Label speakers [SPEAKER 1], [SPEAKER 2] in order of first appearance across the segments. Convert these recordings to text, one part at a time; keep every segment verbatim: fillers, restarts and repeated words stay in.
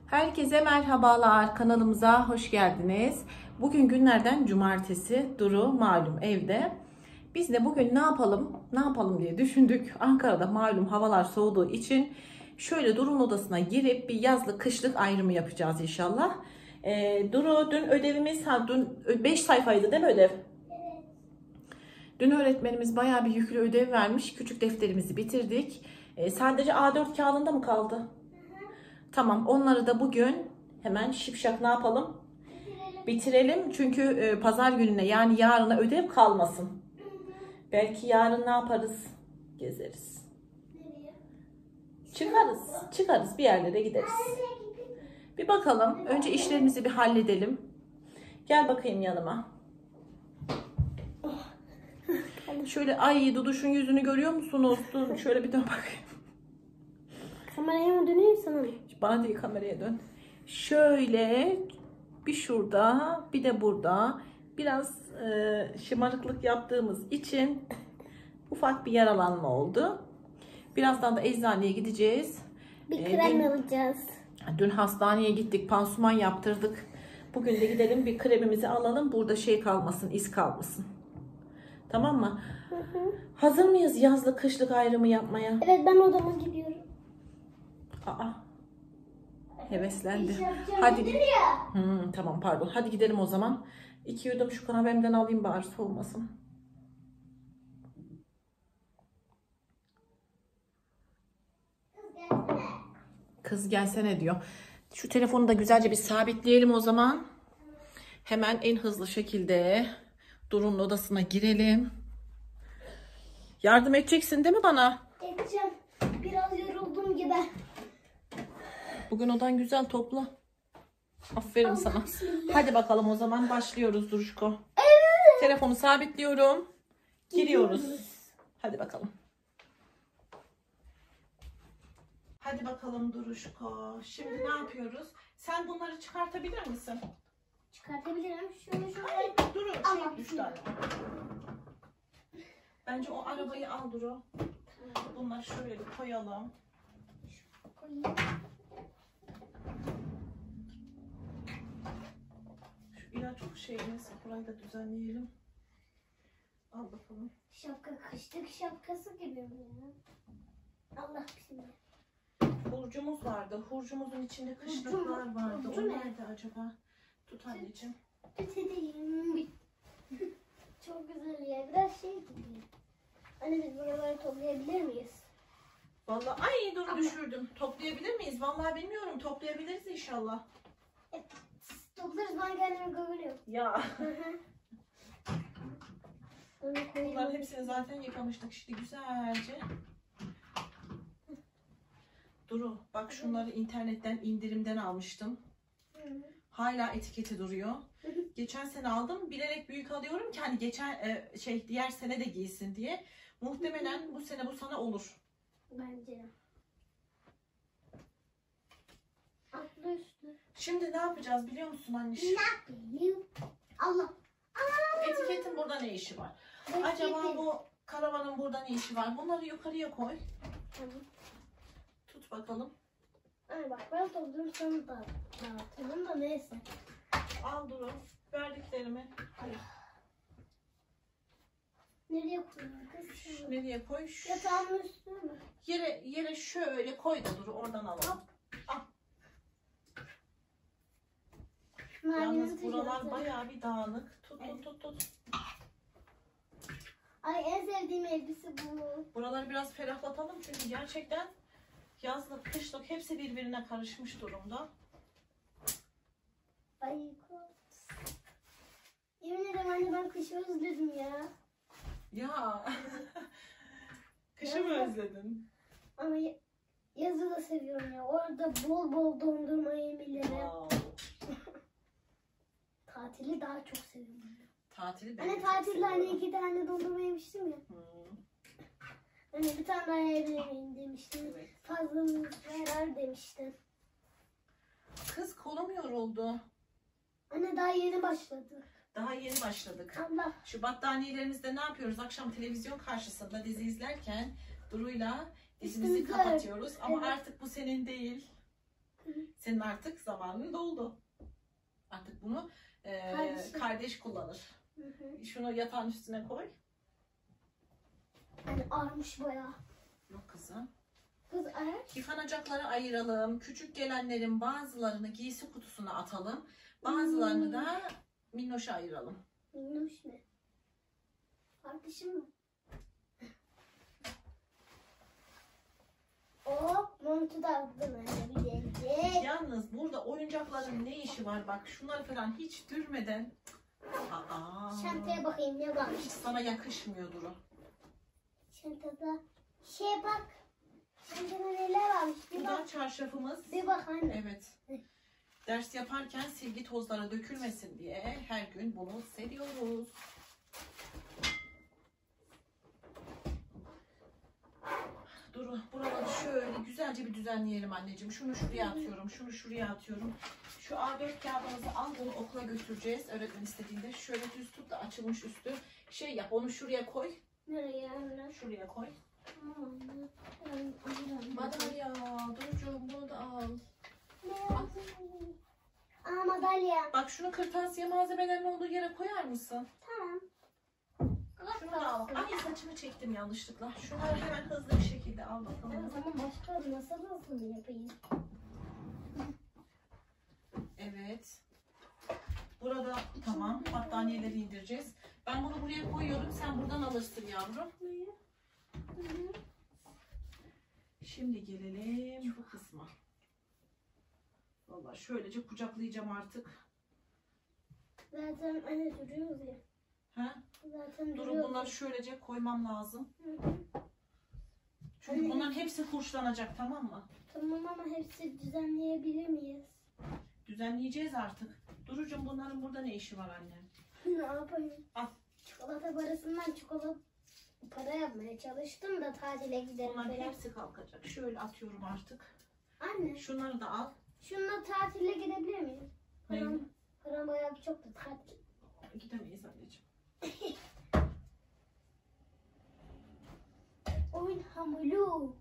[SPEAKER 1] Herkese merhabalar, kanalımıza hoş geldiniz. Bugün günlerden cumartesi, Duru malum evde. Biz de bugün ne yapalım, ne yapalım diye düşündük. Ankara'da malum havalar soğuduğu için şöyle Duru'nun odasına girip bir yazlık kışlık ayrımı yapacağız inşallah. Ee, Duru dün ödevimiz, ha, dün beş sayfaydı değil mi ödev? Dün öğretmenimiz bayağı bir yüklü ödev vermiş. Küçük defterimizi bitirdik. Ee, sadece A dört kağıdında mı kaldı? Tamam, onları da bugün hemen şipşak ne yapalım? Bitirelim. Bitirelim. Çünkü e, pazar gününe yani yarına ödev kalmasın. Belki yarın ne yaparız? Gezeriz.
[SPEAKER 2] Nereye?
[SPEAKER 1] Çıkarız. Çıkarız bir yerlere gideriz. Bir bakalım. Önce işlerimizi bir halledelim. Gel bakayım yanıma. Şöyle ay Duduş'un yüzünü görüyor musunuz? Dur şöyle bir dön bakayım.
[SPEAKER 2] Kameraya mı döneyim sana mı?
[SPEAKER 1] Bana değil, kameraya dön. Şöyle bir şurada bir de burada biraz e, şımarıklık yaptığımız için ufak bir yaralanma oldu. Birazdan da eczaneye gideceğiz.
[SPEAKER 2] Bir
[SPEAKER 1] E,
[SPEAKER 2] krem
[SPEAKER 1] dün,
[SPEAKER 2] alacağız.
[SPEAKER 1] dün hastaneye gittik, pansuman yaptırdık. Bugün de gidelim bir kremimizi alalım. Burada şey kalmasın, iz kalmasın. Tamam mı?
[SPEAKER 2] Hı hı.
[SPEAKER 1] Hazır mıyız yazlık kışlık ayrımı yapmaya?
[SPEAKER 2] Evet, ben odama gidiyorum.
[SPEAKER 1] Aa. Heveslendi.
[SPEAKER 2] İş yapacağım
[SPEAKER 1] Hadi.
[SPEAKER 2] dedim ya.
[SPEAKER 1] Hmm, tamam pardon. Hadi gidelim o zaman. İki yudum şu kahvemden alayım bari soğumasın. Kız gelsene diyor. Şu telefonu da güzelce bir sabitleyelim o zaman. Hemen en hızlı şekilde Duru'nun odasına girelim. Yardım edeceksin değil mi bana?
[SPEAKER 2] Edeceğim. Biraz yoruldum gibi.
[SPEAKER 1] Bugün odan güzel topla. Aferin sana. Hadi bakalım o zaman başlıyoruz Duruşko.
[SPEAKER 2] Evet.
[SPEAKER 1] Telefonu sabitliyorum. Giriyoruz. Hadi bakalım. Hadi bakalım Duruşko. Şimdi ne yapıyoruz? Sen bunları çıkartabilir misin?
[SPEAKER 2] Çıkartabilirim. Şunu şunu.
[SPEAKER 1] Hayır, Duru şey
[SPEAKER 2] Allah
[SPEAKER 1] düştü araba. Bence o arabayı al Duru. Bunları şöyle bir koyalım.
[SPEAKER 2] koyayım.
[SPEAKER 1] Şu ilaç şey neyse burayı da düzenleyelim. Al bakalım.
[SPEAKER 2] Şapka kışlık şapkası gibi mi ya? Allah bismillah.
[SPEAKER 1] Hurcumuz vardı. Hurcumuzun içinde
[SPEAKER 2] Hurcu
[SPEAKER 1] kışlıklar
[SPEAKER 2] mu?
[SPEAKER 1] vardı.
[SPEAKER 2] Hurcu
[SPEAKER 1] O
[SPEAKER 2] ne?
[SPEAKER 1] nerede acaba? Tut anneciğim.
[SPEAKER 2] Tütedeyim. Çok güzel ya. Biraz şey gibi. Anne, biz buraları toplayabilir miyiz?
[SPEAKER 1] Vallahi ay dur düşürdüm. Toplayabilir miyiz? Vallahi bilmiyorum. Toplayabiliriz inşallah.
[SPEAKER 2] E, toplarız, ben kendimi görüyorum.
[SPEAKER 1] Ya.
[SPEAKER 2] Onu koyayım.
[SPEAKER 1] Bunların hepsini zaten yıkamıştık işte güzelce. Duru bak şunları internetten indirimden almıştım.
[SPEAKER 2] Hı.
[SPEAKER 1] Hala etiketi duruyor. Geçen sene aldım. Bilerek büyük alıyorum ki hani geçen e, şey diğer sene de giysin diye. Muhtemelen bu sene bu sana olur.
[SPEAKER 2] Bence de. Atlı üstü.
[SPEAKER 1] Şimdi ne yapacağız biliyor musun anneciğim?
[SPEAKER 2] Ne yapayım? Allah.
[SPEAKER 1] Etiketin burada ne işi var? Acaba bu karavanın burada ne işi var? Bunları yukarıya koy.
[SPEAKER 2] Tamam.
[SPEAKER 1] Tut bakalım.
[SPEAKER 2] Ay bak, ben topluyorum, sana da dağıtalım da neyse.
[SPEAKER 1] Al Duru. Verdiklerimi. Hayır.
[SPEAKER 2] Nereye koyayım kız?
[SPEAKER 1] Şu, nereye koy? Şu,
[SPEAKER 2] Yatağımın üstüne mi?
[SPEAKER 1] yere yere şöyle koy da Duru oradan alalım. Al. Yalnız buralar bayağı bir dağınık. Tut tut tut tut.
[SPEAKER 2] Ay, en sevdiğim elbise bu.
[SPEAKER 1] Buraları biraz ferahlatalım çünkü gerçekten yazlık, kışlık hepsi birbirine karışmış durumda.
[SPEAKER 2] Ay kot. Yemin ederim anne, ben kışı özledim ya.
[SPEAKER 1] Ya. Kışı mı özledin?
[SPEAKER 2] Ama ya- yazı da seviyorum ya. Orada bol bol dondurma yemeleri.
[SPEAKER 1] Wow.
[SPEAKER 2] Tatili daha çok seviyorum.
[SPEAKER 1] Tatili ben
[SPEAKER 2] Anne,
[SPEAKER 1] de çok
[SPEAKER 2] tatilde hani
[SPEAKER 1] seviyorum.
[SPEAKER 2] iki tane dondurma yemiştim ya.
[SPEAKER 1] Hmm,
[SPEAKER 2] Hani bir tane daha evleneyim demiştim.
[SPEAKER 1] evet.
[SPEAKER 2] Fazlalığımız yarar demiştin.
[SPEAKER 1] Kız kolum yoruldu.
[SPEAKER 2] Anne, daha yeni başladı.
[SPEAKER 1] Daha yeni başladık.
[SPEAKER 2] Allah.
[SPEAKER 1] Şu battaniyelerimizde ne yapıyoruz? Akşam televizyon karşısında dizi izlerken Duru'yla dizimizi
[SPEAKER 2] Üstümüzü
[SPEAKER 1] kapatıyoruz. Ama
[SPEAKER 2] evet.
[SPEAKER 1] artık bu senin değil. Senin artık zamanın doldu. Artık bunu e,
[SPEAKER 2] Kardeşim.
[SPEAKER 1] kardeş kullanır.
[SPEAKER 2] Hı hı.
[SPEAKER 1] Şunu yatağın üstüne koy.
[SPEAKER 2] Hani ağırmış bayağı.
[SPEAKER 1] Yok kızım.
[SPEAKER 2] Kız ağır.
[SPEAKER 1] Yıkanacakları ayıralım. Küçük gelenlerin bazılarını giysi kutusuna atalım. Bazılarını
[SPEAKER 2] Hmm.
[SPEAKER 1] da minnoşa ayıralım.
[SPEAKER 2] Minnoş ne? Kardeşim mi? Hop montu da aldım anne bir de.
[SPEAKER 1] Yalnız burada oyuncakların ne işi var? Bak şunları falan hiç dürmeden. Aa,
[SPEAKER 2] Çantaya bakayım ne varmış.
[SPEAKER 1] hiç sana yakışmıyor Duru.
[SPEAKER 2] Çantada şey bak. Çantada neler varmış bir
[SPEAKER 1] Bu
[SPEAKER 2] bak.
[SPEAKER 1] da çarşafımız.
[SPEAKER 2] Bir bak anne.
[SPEAKER 1] Evet. Ders yaparken silgi tozları dökülmesin diye her gün bunu seriyoruz. Duru, buraları şöyle güzelce bir düzenleyelim anneciğim. Şunu şuraya atıyorum, şunu şuraya atıyorum. Şu A dört kağıdımızı al, bunu okula götüreceğiz. Öğretmen istediğinde şöyle düz tut da açılmış üstü. Şey yap, onu şuraya koy.
[SPEAKER 2] Nereye anne?
[SPEAKER 1] Şuraya koy.
[SPEAKER 2] Tamam anne. Ben alırım.
[SPEAKER 1] Madalya, Durucuğum bunu da al.
[SPEAKER 2] Ne yazdın? Aa madalya.
[SPEAKER 1] Bak şunu kırtasiye malzemelerinin olduğu yere koyar mısın?
[SPEAKER 2] Tamam.
[SPEAKER 1] Şunu da al. Ay saçımı çektim yanlışlıkla. Şunları hemen hızlı bir şekilde al
[SPEAKER 2] Ben o
[SPEAKER 1] bakalım.
[SPEAKER 2] zaman başka nasıl nasıl yapayım?
[SPEAKER 1] Evet. Burada tamam battaniyeleri indireceğiz. Ben bunu buraya koyuyorum. Sen buradan alırsın yavrum. Şimdi gelelim bu kısma. Vallahi şöylece kucaklayacağım artık.
[SPEAKER 2] Zaten anne duruyoruz ya.
[SPEAKER 1] Ha?
[SPEAKER 2] Zaten
[SPEAKER 1] Dur
[SPEAKER 2] duruyoruz.
[SPEAKER 1] bunları şöylece koymam lazım.
[SPEAKER 2] Hı hı.
[SPEAKER 1] Çünkü
[SPEAKER 2] Anne.
[SPEAKER 1] bunların hepsi hurçlanacak, tamam mı?
[SPEAKER 2] Tamam ama hepsi düzenleyebilir miyiz?
[SPEAKER 1] Düzenleyeceğiz artık. Durucum bunların burada ne işi var annem?
[SPEAKER 2] Ne yapayım?
[SPEAKER 1] Al.
[SPEAKER 2] Çikolata parasından çikolata para yapmaya çalıştım da tatile gidelim
[SPEAKER 1] Bunların
[SPEAKER 2] falan.
[SPEAKER 1] hepsi kalkacak. Şöyle atıyorum artık.
[SPEAKER 2] Anne
[SPEAKER 1] Şunları da al.
[SPEAKER 2] şununla tatile gidebilir miyim? Param,
[SPEAKER 1] Neyle?
[SPEAKER 2] param bayağı bir çoktu tatil.
[SPEAKER 1] Gidemeyiz anneciğim.
[SPEAKER 2] Oyun hamuru.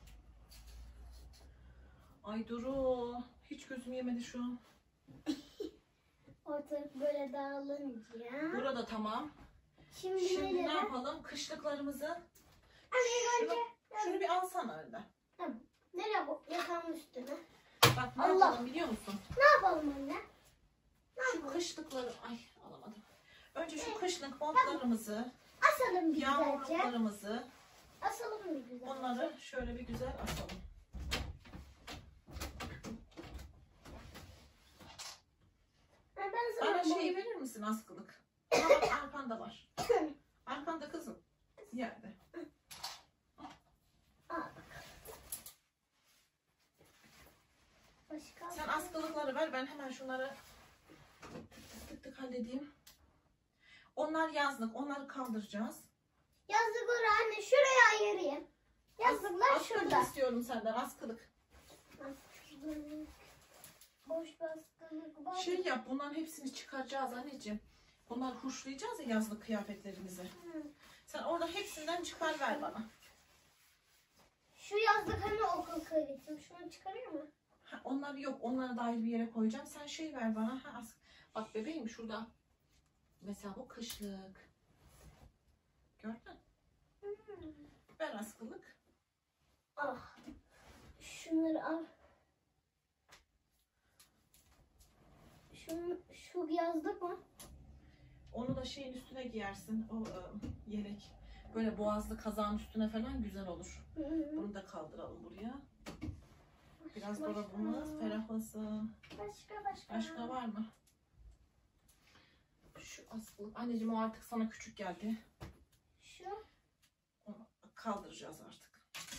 [SPEAKER 1] Ay Duru. Hiç gözüm yemedi şu an.
[SPEAKER 2] Ortalık böyle dağılınca.
[SPEAKER 1] Burada tamam.
[SPEAKER 2] Şimdi,
[SPEAKER 1] Şimdi ne
[SPEAKER 2] neyle?
[SPEAKER 1] yapalım? Kışlıklarımızı.
[SPEAKER 2] Anne
[SPEAKER 1] Şunu,
[SPEAKER 2] önce.
[SPEAKER 1] şunu bir alsana önden.
[SPEAKER 2] Tamam. Nereye bu? Yatağın üstüne.
[SPEAKER 1] Bak ne
[SPEAKER 2] Allah.
[SPEAKER 1] yapalım biliyor musun?
[SPEAKER 2] Ne yapalım anne? Ne
[SPEAKER 1] Şu
[SPEAKER 2] yapalım?
[SPEAKER 1] kışlıkları. Ay alamadım. Önce şu kışlık montlarımızı,
[SPEAKER 2] Asalım bir güzelce.
[SPEAKER 1] yağmurluklarımızı,
[SPEAKER 2] Asalım bir güzelce.
[SPEAKER 1] bunları şöyle bir güzel asalım.
[SPEAKER 2] Ha, ben sana
[SPEAKER 1] Bana
[SPEAKER 2] bu-
[SPEAKER 1] şeyi verir misin askılık? Aa, bak arkanda var. Arkanda kızım. Yerde.
[SPEAKER 2] Al bakalım. Başka?
[SPEAKER 1] Sen askılıkları ver, ben hemen şunları tık tık halledeyim. Onlar yazlık, onları kaldıracağız.
[SPEAKER 2] Yazdıkları anne şuraya ayırayım. Yazdıklar
[SPEAKER 1] Askılık
[SPEAKER 2] şurada.
[SPEAKER 1] istiyorum senden, askılık.
[SPEAKER 2] Askılık. Boş baskılık var.
[SPEAKER 1] Şey yap, bunların hepsini çıkaracağız anneciğim. Bunları hurşlayacağız ya yazlık kıyafetlerimizi.
[SPEAKER 2] Hı.
[SPEAKER 1] Sen orada hepsinden çıkar ver bana.
[SPEAKER 2] Şu yazdık hani okul kıyafetim. Şunu çıkarıyor mu?
[SPEAKER 1] Ha, onlar yok, onları da ayrı bir yere koyacağım. Sen şey ver bana. Ha, as- Bak bebeğim şurada. Mesela bu kışlık. Gördün? Ver askılık.
[SPEAKER 2] Ah. Şunları al. Şunu, şu yazdık mı?
[SPEAKER 1] Onu da şeyin üstüne giyersin. O e, yelek. Böyle boğazlı kazağın üstüne falan güzel olur.
[SPEAKER 2] Hı hı.
[SPEAKER 1] Bunu da kaldıralım buraya. Biraz
[SPEAKER 2] Başka?
[SPEAKER 1] dolabımız ferahlasın.
[SPEAKER 2] Başka başka.
[SPEAKER 1] Başka var mı? Şu askılık. Anneciğim o artık sana küçük geldi.
[SPEAKER 2] Şu.
[SPEAKER 1] Onu kaldıracağız artık.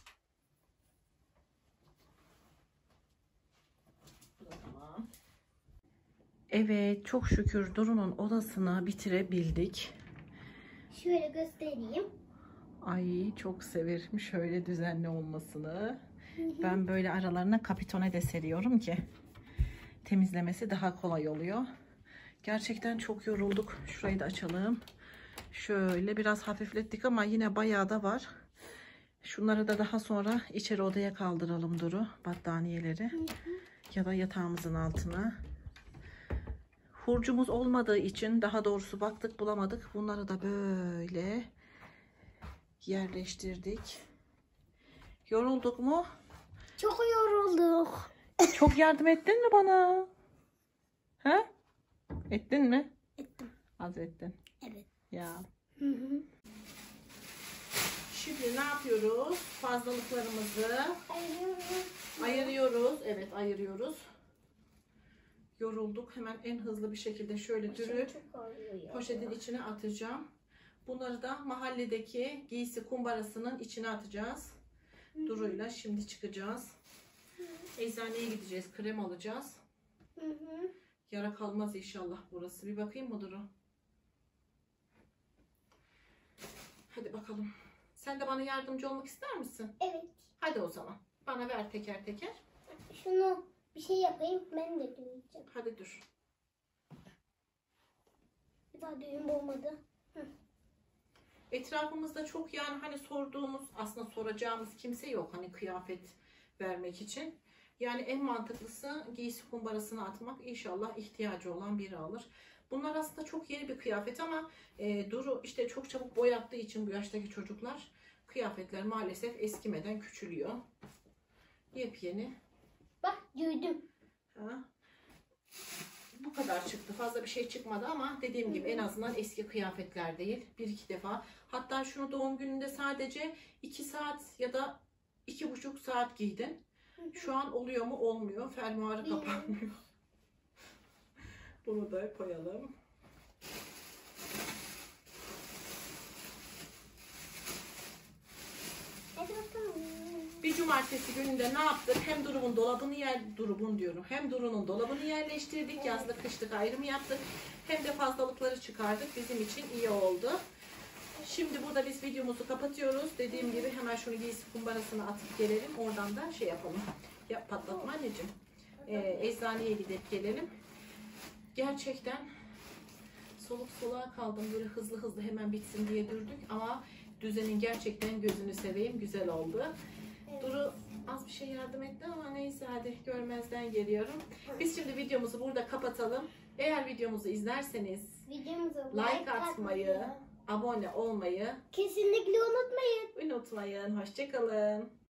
[SPEAKER 1] Bu da tamam. Evet, çok şükür Duru'nun odasını bitirebildik.
[SPEAKER 2] Şöyle göstereyim.
[SPEAKER 1] Ay çok severim şöyle düzenli olmasını. Ben böyle aralarına kapitone de seriyorum ki temizlemesi daha kolay oluyor. Gerçekten çok yorulduk. Şurayı da açalım. Şöyle biraz hafiflettik ama yine bayağı da var. Şunları da daha sonra içeri odaya kaldıralım Duru. Battaniyeleri. Ya da yatağımızın altına. Hurcumuz olmadığı için, daha doğrusu baktık bulamadık. Bunları da böyle yerleştirdik. Yorulduk mu?
[SPEAKER 2] Çok yorulduk.
[SPEAKER 1] Çok yardım ettin mi bana? Ha? Ettin mi?
[SPEAKER 2] Ettim.
[SPEAKER 1] Az ettin.
[SPEAKER 2] Evet.
[SPEAKER 1] Ya.
[SPEAKER 2] Hı hı.
[SPEAKER 1] Şimdi ne yapıyoruz? Fazlalıklarımızı
[SPEAKER 2] Ayırıyoruz.
[SPEAKER 1] ayırıyoruz. Evet, ayırıyoruz. Yorulduk. Hemen en hızlı bir şekilde şöyle dürüp
[SPEAKER 2] Çok ağrıyor ya.
[SPEAKER 1] poşetin içine atacağım. Bunları da mahalledeki giysi kumbarasının içine atacağız. Duru'yla şimdi çıkacağız. Eczaneye gideceğiz. Krem alacağız.
[SPEAKER 2] Hı hı.
[SPEAKER 1] Yara kalmaz inşallah burası. Bir bakayım mı Duru? Hadi bakalım. Sen de bana yardımcı olmak ister misin?
[SPEAKER 2] Evet.
[SPEAKER 1] Hadi o zaman. Bana ver teker teker.
[SPEAKER 2] Şunu bir şey yapayım. Ben de duyacağım.
[SPEAKER 1] Hadi dur.
[SPEAKER 2] Bir daha düğüm olmadı.
[SPEAKER 1] Etrafımızda çok yani hani sorduğumuz, aslında soracağımız kimse yok hani kıyafet vermek için. Yani en mantıklısı giysi kumbarasına atmak. İnşallah ihtiyacı olan biri alır. Bunlar aslında çok yeni bir kıyafet ama e, Duru işte çok çabuk boyattığı için bu yaştaki çocuklar kıyafetler maalesef eskimeden küçülüyor. Yepyeni.
[SPEAKER 2] Bak düğdüm.
[SPEAKER 1] Ha. Bu kadar çıktı. Fazla bir şey çıkmadı ama dediğim gibi en azından eski kıyafetler değil. Bir iki defa. Hatta şunu doğum gününde sadece iki saat ya da iki buçuk saat giydin. Şu an oluyor mu? Olmuyor. Fermuarı kapanmıyor. Bunu da koyalım.
[SPEAKER 2] Hadi bakalım.
[SPEAKER 1] Bir cumartesi gününde ne yaptık? Hem Duru'nun dolabını yer, Duru'nun diyorum. Hem Duru'nun dolabını yerleştirdik. Yazlık kışlık ayrımı yaptık. Hem de fazlalıkları çıkardık. Bizim için iyi oldu. Şimdi burada biz videomuzu kapatıyoruz. Dediğim gibi hemen şunu giysi kumbarasına atıp gelelim. Oradan da şey yapalım. Ya patlatma anneciğim. Ee, eczaneye gidip gelelim. Gerçekten soluk soluğa kaldım. Böyle hızlı hızlı hemen bitsin diye dürdük. Ama düzenin gerçekten gözünü seveyim. Güzel oldu. Duru az bir şey yardım etti ama neyse hadi görmezden geliyorum. Biz şimdi videomuzu burada kapatalım. Eğer videomuzu izlerseniz
[SPEAKER 2] Videomuza
[SPEAKER 1] like atmayı, abone olmayı
[SPEAKER 2] kesinlikle unutmayın.
[SPEAKER 1] unutmayın. Hoşça kalın.